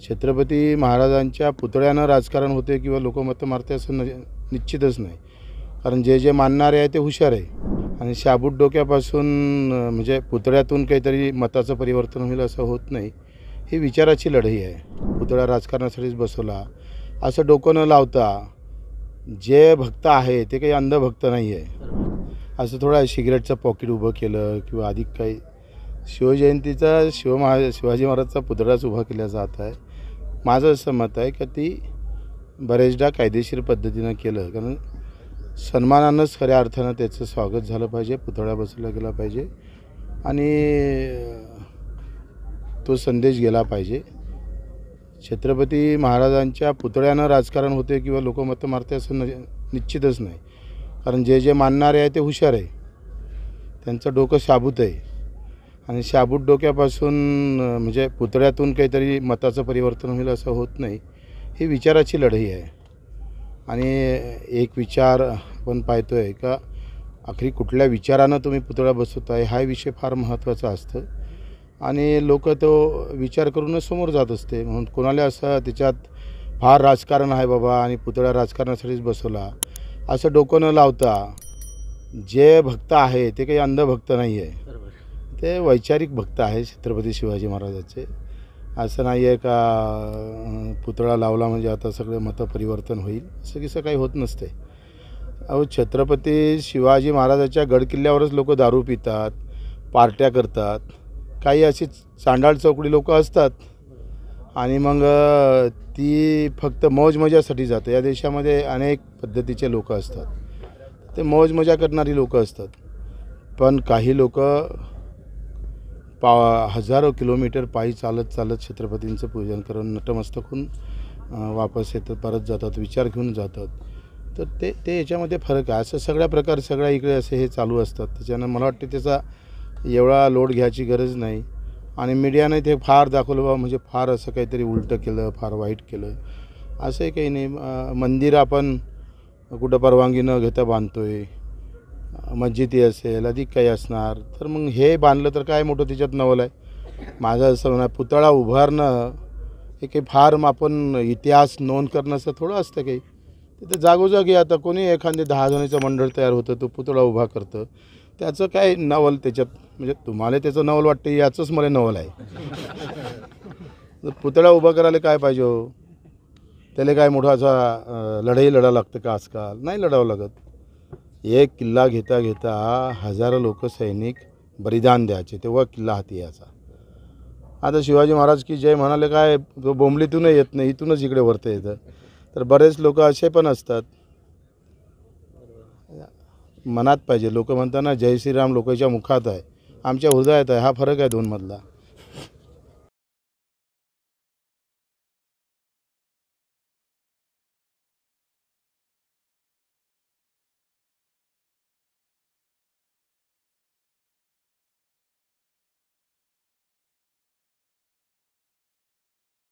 छत्रपती महाराजांच्या पुतळ्यानं राजकारण होते किंवा लोक मतं मारते असं निश्चितच नाही. कारण जे जे मानणारे आहे ते हुशार आहे आणि शाबूत डोक्यापासून म्हणजे पुतळ्यातून काहीतरी मताचं परिवर्तन होईल असं होत नाही. ही विचाराची लढाई आहे. पुतळा राजकारणासाठीच बसवला असं डोकं न लावता जे भक्त आहे ते काही अंधभक्त नाही आहे. असं थोडा सिगरेटचं पॉकेट उभं केलं किंवा अधिक काही शिवजयंतीचा शिवाजी महाराजचा पुतळाच उभा केला जात आहे. माझं असं मत आहे की ती बरेचदा कायदेशीर पद्धतीनं केलं, कारण सन्मानानंच खऱ्या अर्थानं त्याचं स्वागत झालं पाहिजे, पुतळा बसवला गेला पाहिजे आणि तो संदेश गेला पाहिजे. छत्रपती महाराजांच्या पुतळ्यानं राजकारण होते किंवा लोक मतं मारते असं निश्चितच नाही. कारण जे जे मानणारे आहे ते हुशार आहे, त्यांचं डोकं शाबूत आहे आणि शाबूत डोक्यापासून म्हणजे पुतळ्यातून काहीतरी मताचं परिवर्तन होईल असं होत नाही. ही विचाराची लढाई आहे आणि एक विचार आपण पाहतो आहे का आखरी कुठल्या विचारानं तुम्ही पुतळा बसवताय हा विषय फार महत्त्वाचा असतं आणि लोक तो विचार करूनच समोर जात असते. म्हणून कोणाला असं त्याच्यात फार राजकारण आहे बाबा आणि पुतळा राजकारणासाठीच बसवला असं डोकं न लावता जे भक्त आहे ते काही अंधभक्त नाही आहे, ते वैचारिक भक्त आहे छत्रपती शिवाजी महाराजाचे. असं नाही आहे का पुतळा लावला म्हणजे आता सगळे मतं परिवर्तन होईल, असं किसं काही होत नसते. अहो, छत्रपती शिवाजी महाराजाच्या गडकिल्ल्यावरच लोक दारू पितात, पार्ट्या करतात, काही अशी चांडाळ चौकडी लोक असतात आणि मग ती फक्त मौज मजासाठी जातं. या देशामध्ये अनेक पद्धतीचे लोक असतात, ते मौज मजा करणारी लोक असतात. पण काही लोक हजारो किलोमीटर पायी चालत छत्रपतींचं पूजन करून नतमस्तक होऊन वापस येतात, परत जातात, विचार घेऊन जातात. तर ते याच्यामध्ये फरक आहे. असं सगळ्या प्रकार सगळ्या इकडे असे हे चालू असतात. त्याच्यानं मला वाटते त्याचा एवढा लोड घ्यायची गरज नाही आणि मीडियाने ते फार दाखवलं बा म्हणजे फार असं काहीतरी उलटं केलं, फार वाईट केलं, असंही काही नाही. मंदिर आपण कुठं परवानगी न घेता बांधतो आहे, मस्जिदी असेल अधिक काही असणार, तर मग हे बांधलं तर काय मोठं त्याच्यात नवल आहे. माझं असं म्हणा, पुतळा उभारणं हे काही फार आपण इतिहास नोंद करणं असं थोडं असतं काही. तिथं जागोजागी आता कोणी एखादे 10 जणांचं मंडळ तयार होतं, तो पुतळा उभा करतं, त्याचं काय नवल त्याच्यात, म्हणजे तुम्हाला त्याचं नवल वाटतं याचंच मला नवल आहे. पुतळा उभा करायला काय पाहिजे हो, त्याला काय मोठा असा लढाई लढावं लागतं का? आजकाल नाही लढावं लागत. एक किल्ला घेता हजारो लोक सैनिक बलिदान द्यायचे तेव्हा किल्ला हाती यायचा. आता शिवाजी महाराज की जय म्हणाले काय बोंबलीतून येत नाही, इथूनच इकडे वरतं येतं. तर बरेच लोक असे पण असतात. मनात पाहिजे. लोक म्हणताना जय श्रीराम लोकांच्या मुखात आहे, आमच्या हृदयात आहे. हा फरक आहे दोनमधला.